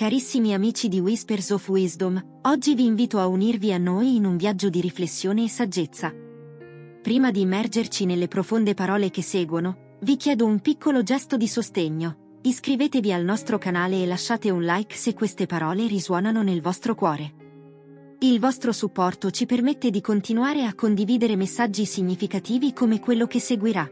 Carissimi amici di Whispers of Wisdom, oggi vi invito a unirvi a noi in un viaggio di riflessione e saggezza. Prima di immergerci nelle profonde parole che seguono, vi chiedo un piccolo gesto di sostegno. Iscrivetevi al nostro canale e lasciate un like se queste parole risuonano nel vostro cuore. Il vostro supporto ci permette di continuare a condividere messaggi significativi come quello che seguirà.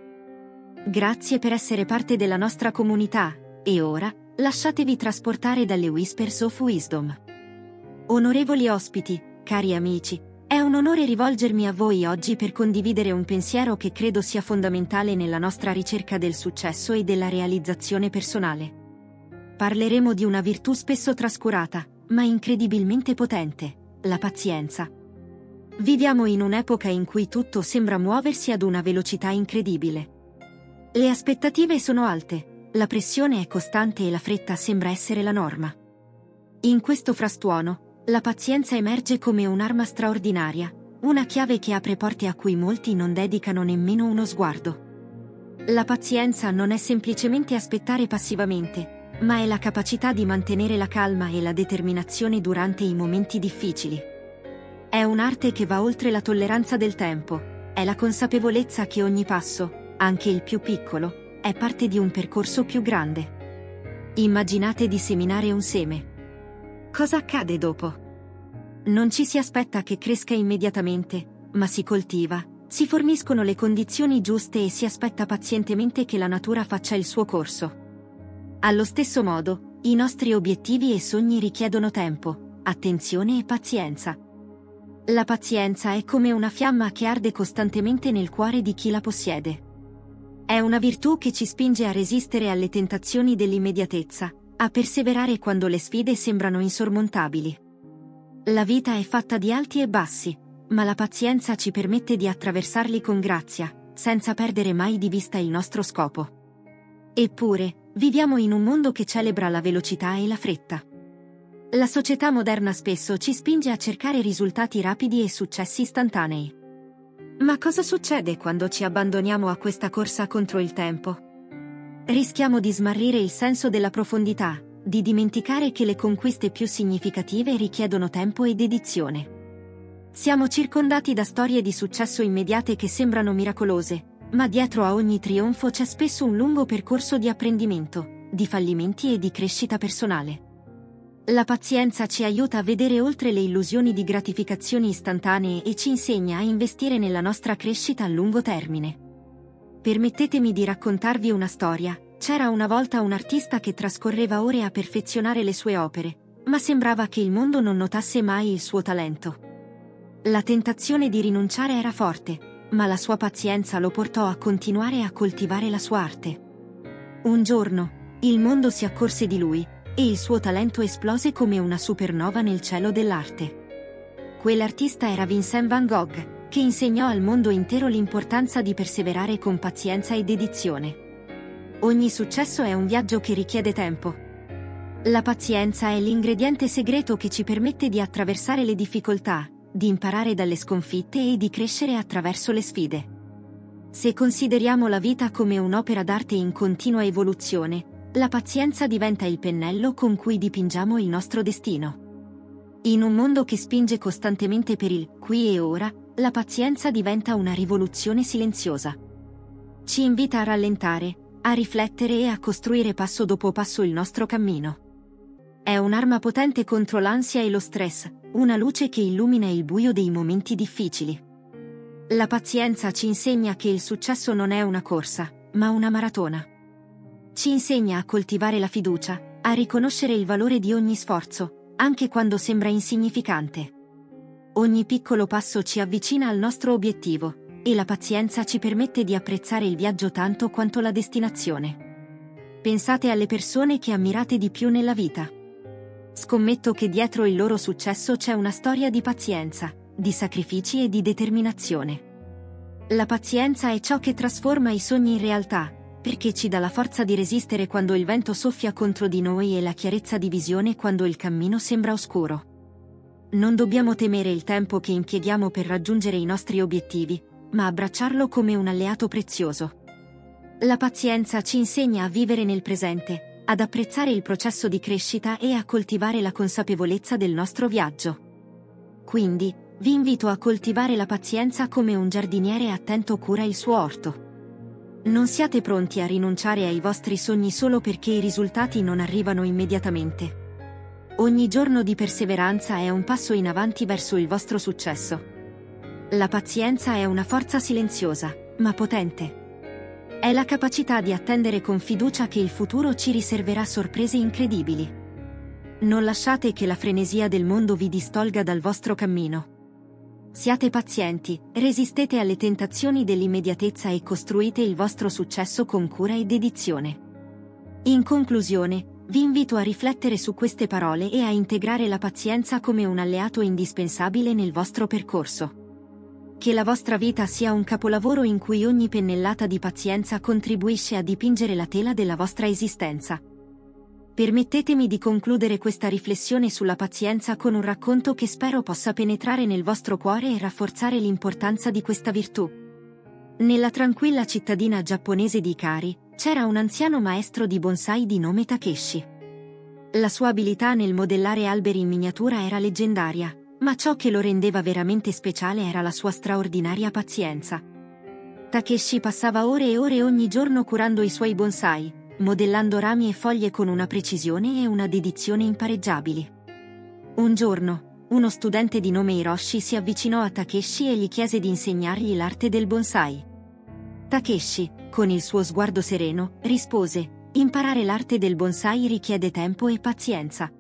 Grazie per essere parte della nostra comunità, e ora, lasciatevi trasportare dalle Whispers of Wisdom. Onorevoli ospiti, cari amici, è un onore rivolgermi a voi oggi per condividere un pensiero che credo sia fondamentale nella nostra ricerca del successo e della realizzazione personale. Parleremo di una virtù spesso trascurata, ma incredibilmente potente, la pazienza. Viviamo in un'epoca in cui tutto sembra muoversi ad una velocità incredibile. Le aspettative sono alte. La pressione è costante e la fretta sembra essere la norma. In questo frastuono, la pazienza emerge come un'arma straordinaria, una chiave che apre porte a cui molti non dedicano nemmeno uno sguardo. La pazienza non è semplicemente aspettare passivamente, ma è la capacità di mantenere la calma e la determinazione durante i momenti difficili. È un'arte che va oltre la tolleranza del tempo, è la consapevolezza che ogni passo, anche il più piccolo, è parte di un percorso più grande. Immaginate di seminare un seme. Cosa accade dopo? Non ci si aspetta che cresca immediatamente, ma si coltiva, si forniscono le condizioni giuste e si aspetta pazientemente che la natura faccia il suo corso. Allo stesso modo, i nostri obiettivi e sogni richiedono tempo, attenzione e pazienza. La pazienza è come una fiamma che arde costantemente nel cuore di chi la possiede. È una virtù che ci spinge a resistere alle tentazioni dell'immediatezza, a perseverare quando le sfide sembrano insormontabili. La vita è fatta di alti e bassi, ma la pazienza ci permette di attraversarli con grazia, senza perdere mai di vista il nostro scopo. Eppure, viviamo in un mondo che celebra la velocità e la fretta. La società moderna spesso ci spinge a cercare risultati rapidi e successi istantanei. Ma cosa succede quando ci abbandoniamo a questa corsa contro il tempo? Rischiamo di smarrire il senso della profondità, di dimenticare che le conquiste più significative richiedono tempo e dedizione. Siamo circondati da storie di successo immediate che sembrano miracolose, ma dietro a ogni trionfo c'è spesso un lungo percorso di apprendimento, di fallimenti e di crescita personale. La pazienza ci aiuta a vedere oltre le illusioni di gratificazioni istantanee e ci insegna a investire nella nostra crescita a lungo termine. Permettetemi di raccontarvi una storia. C'era una volta un artista che trascorreva ore a perfezionare le sue opere, ma sembrava che il mondo non notasse mai il suo talento. La tentazione di rinunciare era forte, ma la sua pazienza lo portò a continuare a coltivare la sua arte. Un giorno, il mondo si accorse di lui, e il suo talento esplose come una supernova nel cielo dell'arte. Quell'artista era Vincent van Gogh, che insegnò al mondo intero l'importanza di perseverare con pazienza e dedizione. Ogni successo è un viaggio che richiede tempo. La pazienza è l'ingrediente segreto che ci permette di attraversare le difficoltà, di imparare dalle sconfitte e di crescere attraverso le sfide. Se consideriamo la vita come un'opera d'arte in continua evoluzione, la pazienza diventa il pennello con cui dipingiamo il nostro destino. In un mondo che spinge costantemente per il qui e ora, la pazienza diventa una rivoluzione silenziosa. Ci invita a rallentare, a riflettere e a costruire passo dopo passo il nostro cammino. È un'arma potente contro l'ansia e lo stress, una luce che illumina il buio dei momenti difficili. La pazienza ci insegna che il successo non è una corsa, ma una maratona. Ci insegna a coltivare la fiducia, a riconoscere il valore di ogni sforzo, anche quando sembra insignificante. Ogni piccolo passo ci avvicina al nostro obiettivo, e la pazienza ci permette di apprezzare il viaggio tanto quanto la destinazione. Pensate alle persone che ammirate di più nella vita. Scommetto che dietro il loro successo c'è una storia di pazienza, di sacrifici e di determinazione. La pazienza è ciò che trasforma i sogni in realtà, perché ci dà la forza di resistere quando il vento soffia contro di noi e la chiarezza di visione quando il cammino sembra oscuro. Non dobbiamo temere il tempo che impieghiamo per raggiungere i nostri obiettivi, ma abbracciarlo come un alleato prezioso. La pazienza ci insegna a vivere nel presente, ad apprezzare il processo di crescita e a coltivare la consapevolezza del nostro viaggio. Quindi, vi invito a coltivare la pazienza come un giardiniere attento cura il suo orto. Non siate pronti a rinunciare ai vostri sogni solo perché i risultati non arrivano immediatamente. Ogni giorno di perseveranza è un passo in avanti verso il vostro successo. La pazienza è una forza silenziosa, ma potente. È la capacità di attendere con fiducia che il futuro ci riserverà sorprese incredibili. Non lasciate che la frenesia del mondo vi distolga dal vostro cammino. Siate pazienti, resistete alle tentazioni dell'immediatezza e costruite il vostro successo con cura e dedizione. In conclusione, vi invito a riflettere su queste parole e a integrare la pazienza come un alleato indispensabile nel vostro percorso. Che la vostra vita sia un capolavoro in cui ogni pennellata di pazienza contribuisce a dipingere la tela della vostra esistenza. Permettetemi di concludere questa riflessione sulla pazienza con un racconto che spero possa penetrare nel vostro cuore e rafforzare l'importanza di questa virtù. Nella tranquilla cittadina giapponese di Ikari, c'era un anziano maestro di bonsai di nome Takeshi. La sua abilità nel modellare alberi in miniatura era leggendaria, ma ciò che lo rendeva veramente speciale era la sua straordinaria pazienza. Takeshi passava ore e ore ogni giorno curando i suoi bonsai, modellando rami e foglie con una precisione e una dedizione impareggiabili. Un giorno, uno studente di nome Hiroshi si avvicinò a Takeshi e gli chiese di insegnargli l'arte del bonsai. Takeshi, con il suo sguardo sereno, rispose: "Imparare l'arte del bonsai richiede tempo e pazienza.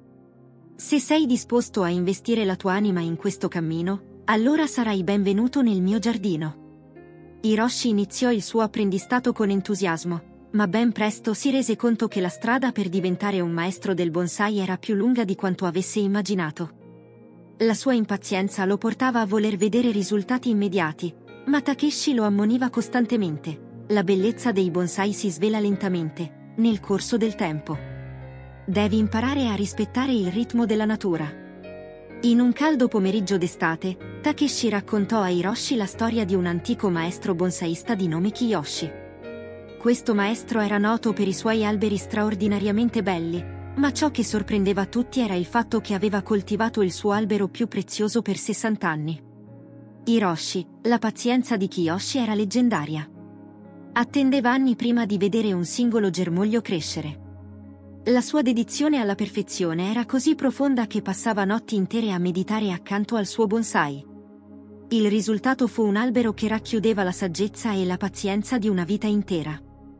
Se sei disposto a investire la tua anima in questo cammino, allora sarai benvenuto nel mio giardino." Hiroshi iniziò il suo apprendistato con entusiasmo, ma ben presto si rese conto che la strada per diventare un maestro del bonsai era più lunga di quanto avesse immaginato. La sua impazienza lo portava a voler vedere risultati immediati, ma Takeshi lo ammoniva costantemente: la bellezza dei bonsai si svela lentamente, nel corso del tempo. Devi imparare a rispettare il ritmo della natura. In un caldo pomeriggio d'estate, Takeshi raccontò a Hiroshi la storia di un antico maestro bonsaista di nome Kiyoshi. Questo maestro era noto per i suoi alberi straordinariamente belli, ma ciò che sorprendeva tutti era il fatto che aveva coltivato il suo albero più prezioso per 60 anni. Hiroshi, la pazienza di Kiyoshi era leggendaria. Attendeva anni prima di vedere un singolo germoglio crescere. La sua dedizione alla perfezione era così profonda che passava notti intere a meditare accanto al suo bonsai. Il risultato fu un albero che racchiudeva la saggezza e la pazienza di una vita intera.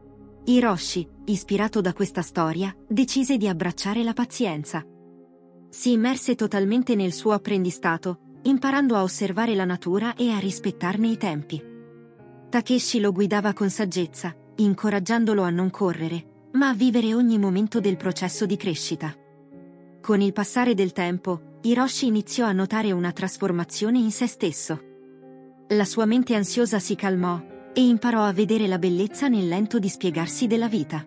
Hiroshi, ispirato da questa storia, decise di abbracciare la pazienza. Si immerse totalmente nel suo apprendistato, imparando a osservare la natura e a rispettarne i tempi. Takeshi lo guidava con saggezza, incoraggiandolo a non correre, ma a vivere ogni momento del processo di crescita. Con il passare del tempo, Hiroshi iniziò a notare una trasformazione in se stesso. La sua mente ansiosa si calmò, e imparò a vedere la bellezza nel lento dispiegarsi della vita.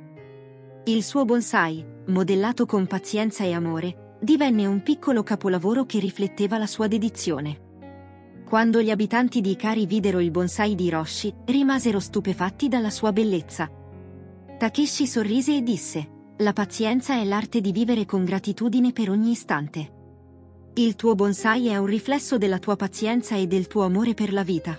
Il suo bonsai, modellato con pazienza e amore, divenne un piccolo capolavoro che rifletteva la sua dedizione. Quando gli abitanti di Ikari videro il bonsai di Hiroshi, rimasero stupefatti dalla sua bellezza. Takeshi sorrise e disse: "La pazienza è l'arte di vivere con gratitudine per ogni istante. Il tuo bonsai è un riflesso della tua pazienza e del tuo amore per la vita."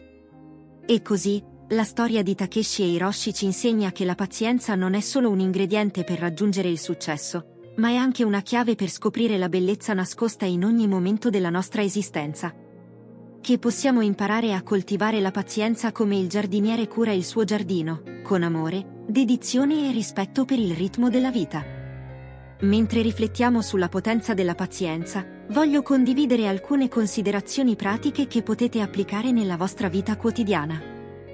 E così, la storia di Takeshi e Hiroshi ci insegna che la pazienza non è solo un ingrediente per raggiungere il successo, ma è anche una chiave per scoprire la bellezza nascosta in ogni momento della nostra esistenza. Che possiamo imparare a coltivare la pazienza come il giardiniere cura il suo giardino, con amore, dedizione e rispetto per il ritmo della vita. Mentre riflettiamo sulla potenza della pazienza, voglio condividere alcune considerazioni pratiche che potete applicare nella vostra vita quotidiana.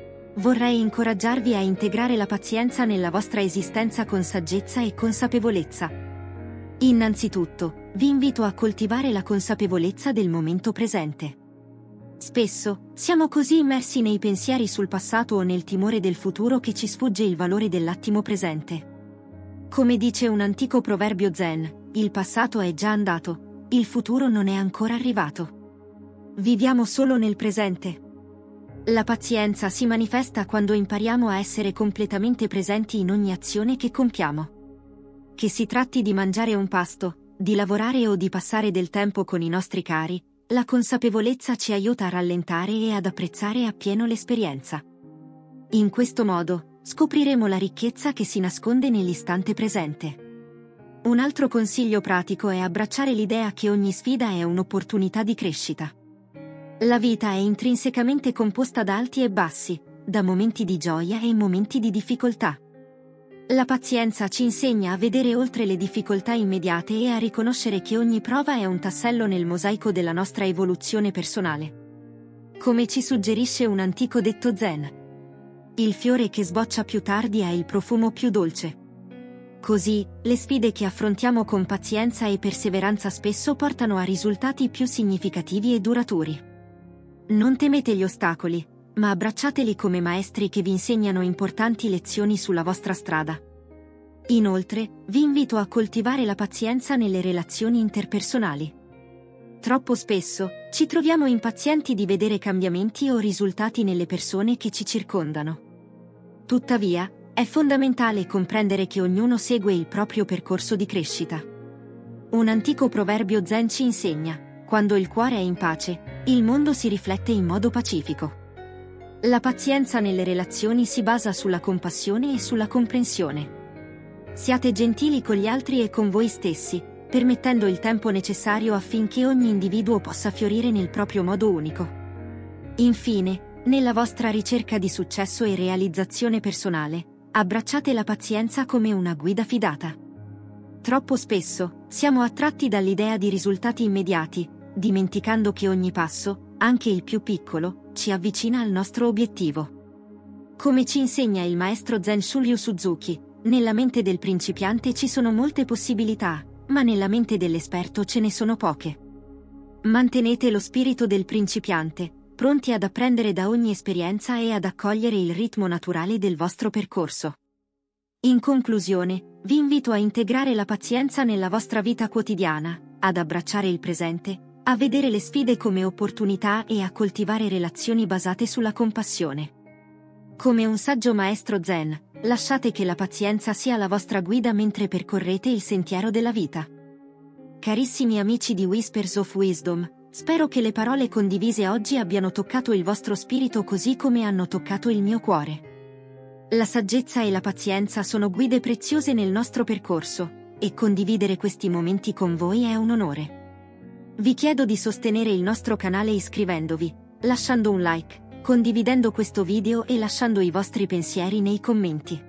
Vorrei incoraggiarvi a integrare la pazienza nella vostra esistenza con saggezza e consapevolezza. Innanzitutto, vi invito a coltivare la consapevolezza del momento presente. Spesso, siamo così immersi nei pensieri sul passato o nel timore del futuro che ci sfugge il valore dell'attimo presente. Come dice un antico proverbio zen, il passato è già andato, il futuro non è ancora arrivato. Viviamo solo nel presente. La pazienza si manifesta quando impariamo a essere completamente presenti in ogni azione che compiamo. Che si tratti di mangiare un pasto, di lavorare o di passare del tempo con i nostri cari, la consapevolezza ci aiuta a rallentare e ad apprezzare appieno l'esperienza. In questo modo, scopriremo la ricchezza che si nasconde nell'istante presente. Un altro consiglio pratico è abbracciare l'idea che ogni sfida è un'opportunità di crescita. La vita è intrinsecamente composta da alti e bassi, da momenti di gioia e momenti di difficoltà. La pazienza ci insegna a vedere oltre le difficoltà immediate e a riconoscere che ogni prova è un tassello nel mosaico della nostra evoluzione personale. Come ci suggerisce un antico detto zen: il fiore che sboccia più tardi ha il profumo più dolce. Così, le sfide che affrontiamo con pazienza e perseveranza spesso portano a risultati più significativi e duraturi. Non temete gli ostacoli, ma abbracciateli come maestri che vi insegnano importanti lezioni sulla vostra strada. Inoltre, vi invito a coltivare la pazienza nelle relazioni interpersonali. Troppo spesso, ci troviamo impazienti di vedere cambiamenti o risultati nelle persone che ci circondano. Tuttavia, è fondamentale comprendere che ognuno segue il proprio percorso di crescita. Un antico proverbio zen ci insegna: quando il cuore è in pace, il mondo si riflette in modo pacifico. La pazienza nelle relazioni si basa sulla compassione e sulla comprensione. Siate gentili con gli altri e con voi stessi, permettendo il tempo necessario affinché ogni individuo possa fiorire nel proprio modo unico. Infine, nella vostra ricerca di successo e realizzazione personale, abbracciate la pazienza come una guida fidata. Troppo spesso, siamo attratti dall'idea di risultati immediati, dimenticando che ogni passo, anche il più piccolo, ci avvicina al nostro obiettivo. Come ci insegna il maestro Zen Shuryu Suzuki, nella mente del principiante ci sono molte possibilità, ma nella mente dell'esperto ce ne sono poche. Mantenete lo spirito del principiante, pronti ad apprendere da ogni esperienza e ad accogliere il ritmo naturale del vostro percorso. In conclusione, vi invito a integrare la pazienza nella vostra vita quotidiana, ad abbracciare il presente, a vedere le sfide come opportunità e a coltivare relazioni basate sulla compassione. Come un saggio maestro zen, lasciate che la pazienza sia la vostra guida mentre percorrete il sentiero della vita. Carissimi amici di Whispers of Wisdom, spero che le parole condivise oggi abbiano toccato il vostro spirito così come hanno toccato il mio cuore. La saggezza e la pazienza sono guide preziose nel nostro percorso, e condividere questi momenti con voi è un onore. Vi chiedo di sostenere il nostro canale iscrivendovi, lasciando un like, condividendo questo video e lasciando i vostri pensieri nei commenti.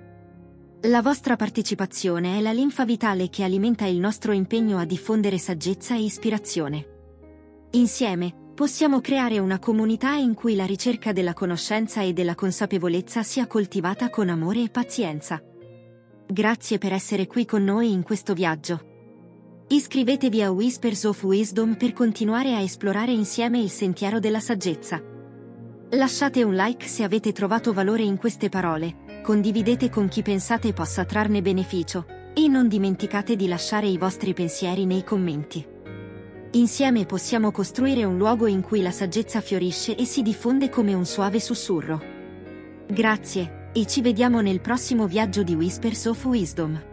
La vostra partecipazione è la linfa vitale che alimenta il nostro impegno a diffondere saggezza e ispirazione. Insieme, possiamo creare una comunità in cui la ricerca della conoscenza e della consapevolezza sia coltivata con amore e pazienza. Grazie per essere qui con noi in questo viaggio. Iscrivetevi a Whispers of Wisdom per continuare a esplorare insieme il sentiero della saggezza. Lasciate un like se avete trovato valore in queste parole, condividete con chi pensate possa trarne beneficio, e non dimenticate di lasciare i vostri pensieri nei commenti. Insieme possiamo costruire un luogo in cui la saggezza fiorisce e si diffonde come un suave sussurro. Grazie, e ci vediamo nel prossimo viaggio di Whispers of Wisdom.